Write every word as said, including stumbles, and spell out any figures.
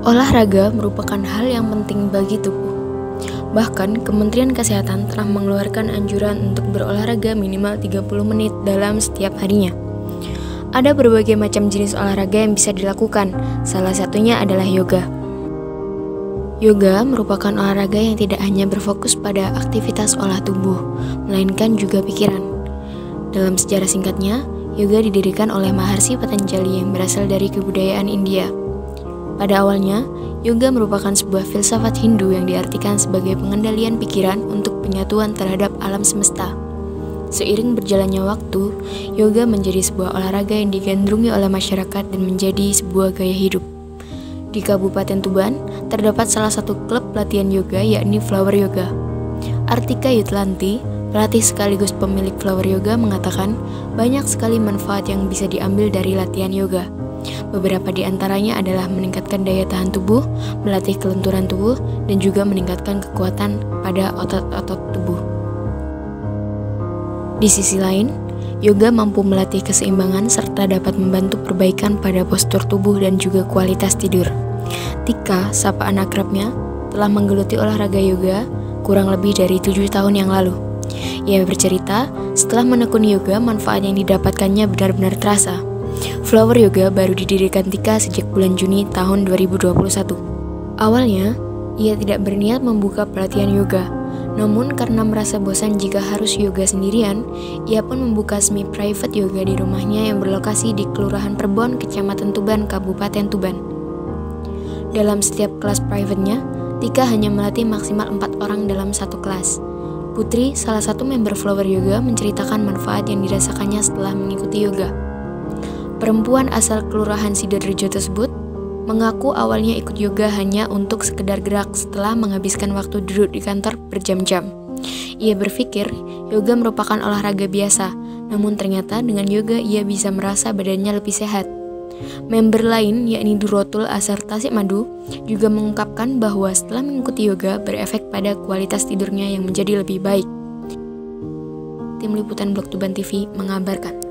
Olahraga merupakan hal yang penting bagi tubuh. Bahkan, Kementerian Kesehatan telah mengeluarkan anjuran untuk berolahraga minimal tiga puluh menit dalam setiap harinya. Ada berbagai macam jenis olahraga yang bisa dilakukan, salah satunya adalah yoga. Yoga merupakan olahraga yang tidak hanya berfokus pada aktivitas olah tubuh, melainkan juga pikiran. Dalam sejarah singkatnya, yoga didirikan oleh Maharshi Patanjali yang berasal dari kebudayaan India. Pada awalnya, yoga merupakan sebuah filsafat Hindu yang diartikan sebagai pengendalian pikiran untuk penyatuan terhadap alam semesta. Seiring berjalannya waktu, yoga menjadi sebuah olahraga yang digandrungi oleh masyarakat dan menjadi sebuah gaya hidup. Di Kabupaten Tuban, terdapat salah satu klub pelatihan yoga yakni Flower Yoga. Artika Yutlanti, pelatih sekaligus pemilik Flower Yoga, mengatakan banyak sekali manfaat yang bisa diambil dari latihan yoga. Beberapa di antaranya adalah meningkatkan daya tahan tubuh, melatih kelenturan tubuh, dan juga meningkatkan kekuatan pada otot-otot tubuh. Di sisi lain, yoga mampu melatih keseimbangan serta dapat membantu perbaikan pada postur tubuh dan juga kualitas tidur. Tika, sapaan akrabnya, telah menggeluti olahraga yoga kurang lebih dari tujuh tahun yang lalu. Ia bercerita, setelah menekuni yoga, manfaat yang didapatkannya benar-benar terasa. Flower Yoga baru didirikan Tika sejak bulan Juni tahun dua ribu dua puluh satu. Awalnya, ia tidak berniat membuka pelatihan yoga. Namun karena merasa bosan jika harus yoga sendirian, ia pun membuka semi private yoga di rumahnya yang berlokasi di Kelurahan Perbon, Kecamatan Tuban, Kabupaten Tuban. Dalam setiap kelas private-nya, Tika hanya melatih maksimal empat orang dalam satu kelas. Putri, salah satu member Flower Yoga, menceritakan manfaat yang dirasakannya setelah mengikuti yoga. Perempuan asal Kelurahan Sidoarjo tersebut mengaku awalnya ikut yoga hanya untuk sekedar gerak setelah menghabiskan waktu duduk di kantor berjam-jam. Ia berpikir yoga merupakan olahraga biasa, namun ternyata dengan yoga ia bisa merasa badannya lebih sehat. Member lain yakni Durotul asal Tasikmadu juga mengungkapkan bahwa setelah mengikuti yoga berefek pada kualitas tidurnya yang menjadi lebih baik. Tim Liputan Blog Tuban T V mengabarkan.